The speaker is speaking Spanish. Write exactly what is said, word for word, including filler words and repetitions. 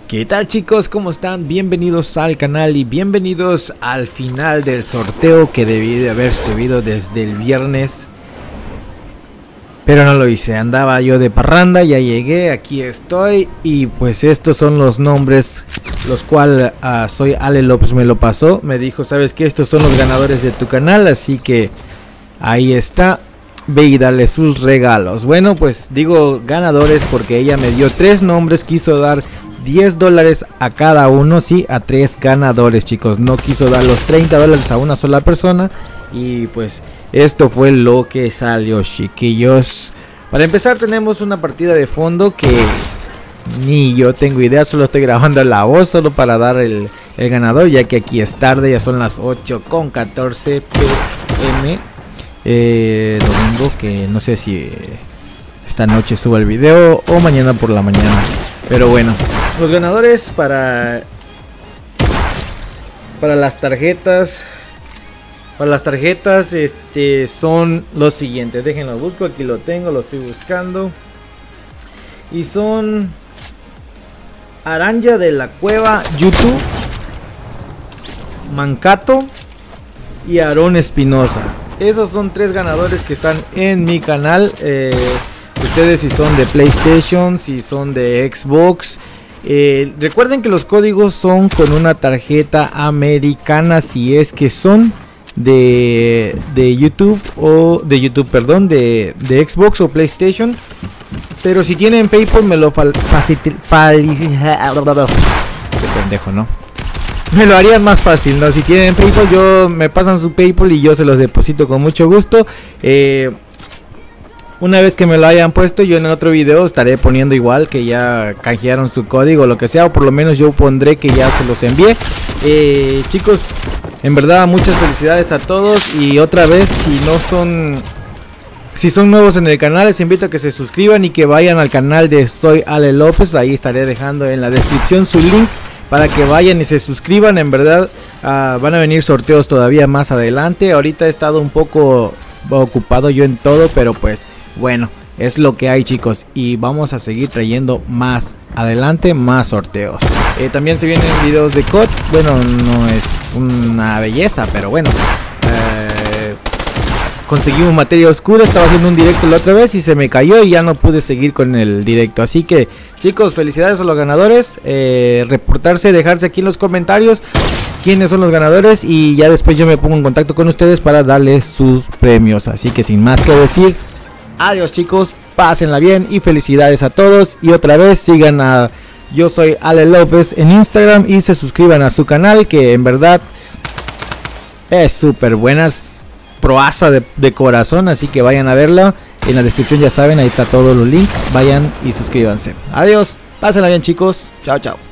¿Qué tal, chicos? ¿Cómo están? Bienvenidos al canal y bienvenidos al final del sorteo que debí de haber subido desde el viernes, pero no lo hice. Andaba yo de parranda, ya llegué, aquí estoy y pues estos son los nombres, los cuales uh, soy Ale López me lo pasó, me dijo, ¿sabes qué? Estos son los ganadores de tu canal, así que ahí está. Ve y dale sus regalos. Bueno, pues digo ganadores porque ella me dio tres nombres, quiso dar diez dólares a cada uno, sí, a tres ganadores, chicos. No quiso dar los treinta dólares a una sola persona. Y pues esto fue lo que salió, chiquillos. Para empezar tenemos una partida de fondo que ni yo tengo idea, solo estoy grabando la voz solo para dar el, el ganador, ya que aquí es tarde, ya son las ocho con catorce p m eh, domingo, que no sé si esta noche subo el video o mañana por la mañana. Pero bueno, los ganadores para para las tarjetas para las tarjetas este son los siguientes. Déjenlo busco, aquí lo tengo, lo estoy buscando. Y son Aranja de la Cueva, YouTube, Mancato y Aarón Espinosa. Esos son tres ganadores que están en mi canal. Eh, ustedes si son de PlayStation, si son de Xbox, eh, recuerden que los códigos son con una tarjeta americana si es que son de, de YouTube o de YouTube, perdón, de, de Xbox o PlayStation. Pero si tienen PayPal me lo facilita. Qué pendejo, ¿no? Me lo harían más fácil, ¿no? Si tienen PayPal, yo me pasan su PayPal y yo se los deposito con mucho gusto. Eh, una vez que me lo hayan puesto, yo en otro video estaré poniendo igual que ya canjearon su código o lo que sea, o por lo menos yo pondré que ya se los envié. Eh, chicos, en verdad muchas felicidades a todos y otra vez, si no son... Si son nuevos en el canal, les invito a que se suscriban y que vayan al canal de Soy Ale López. Ahí estaré dejando en la descripción su link para que vayan y se suscriban. En verdad uh, van a venir sorteos todavía más adelante. Ahorita he estado un poco ocupado yo en todo, pero pues bueno, es lo que hay, chicos. Y vamos a seguir trayendo más adelante, más sorteos. Eh, también se vienen videos de C O D. Bueno, no es una belleza, pero bueno. Eh, conseguimos materia oscura. Estaba haciendo un directo la otra vez y se me cayó y ya no pude seguir con el directo. Así que, chicos, felicidades a los ganadores. Eh, reportarse, dejarse aquí en los comentarios quiénes son los ganadores y ya después yo me pongo en contacto con ustedes para darles sus premios. Así que sin más que decir, adiós, chicos, pásenla bien y felicidades a todos. Y otra vez sigan a Yo Soy Ale López en Instagram y se suscriban a su canal, que en verdad es súper buenas, proaza de, de corazón. Así que vayan a verla. En la descripción ya saben, ahí está todos los links. Vayan y suscríbanse. Adiós, pásenla bien, chicos. Chao, chao.